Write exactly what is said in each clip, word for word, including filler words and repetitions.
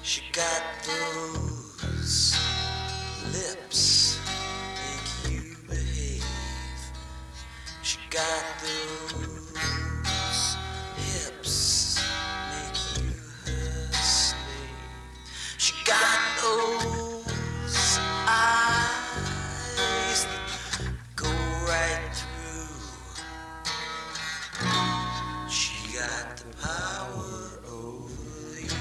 She got those lips make you behave. She got those hips make you her slave. She got those eyes that go right through. She got the power over you.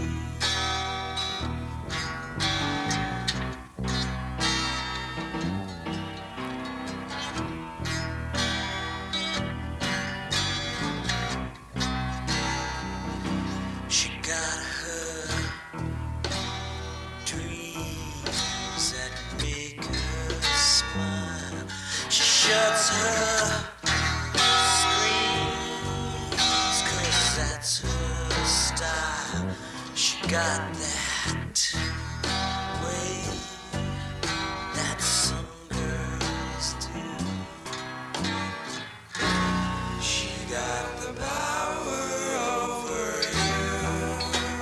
She got her dreams that make her smile. She shuts her screams, 'cause that's her style. She got that way that some girls do. She got the power over you.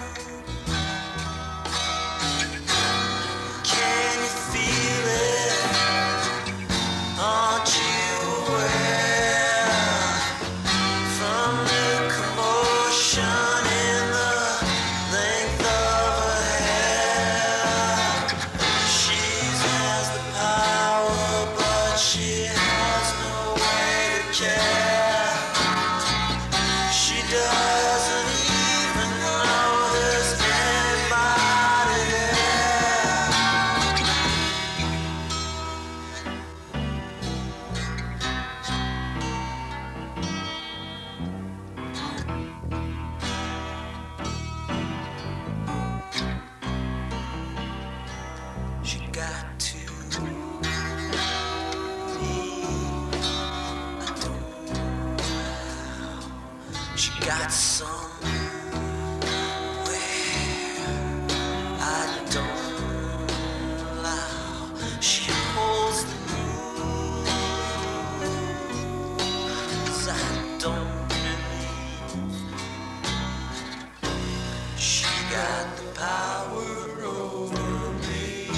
Can you feel it? Aren't you aware? From the commotion in the length of her hair. She has the power, but she has no way to care. She doesn't even know there's anybody there. She got to leave. I don't know how. She got somewhere. I don't allow. She holds the rules. I don't believe. She got the power over me.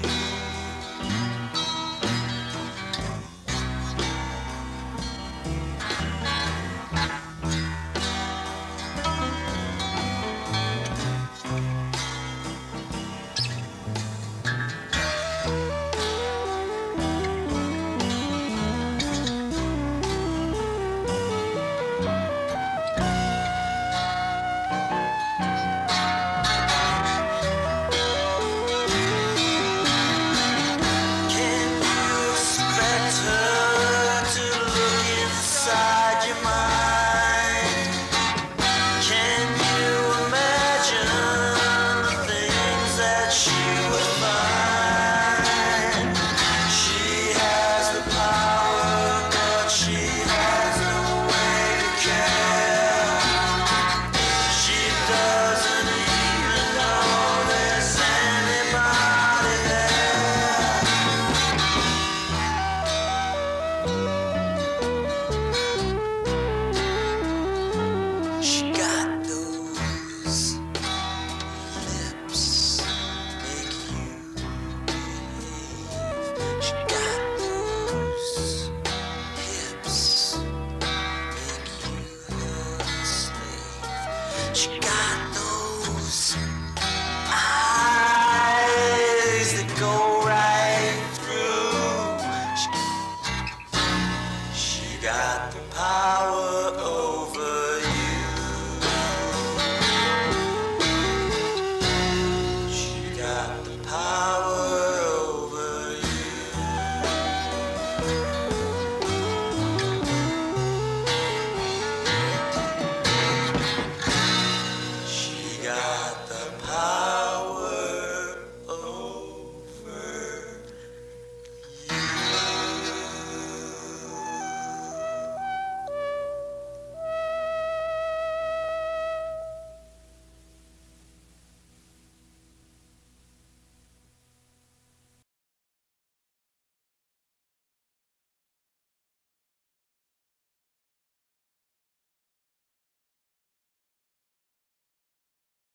Can you expect her to look inside your mind? Can you imagine the things that she would find? She has the power, but she has no way to care. She doesn't even know there's anybody there. She got those lips make you behave. She got those hips make you her slave. She got those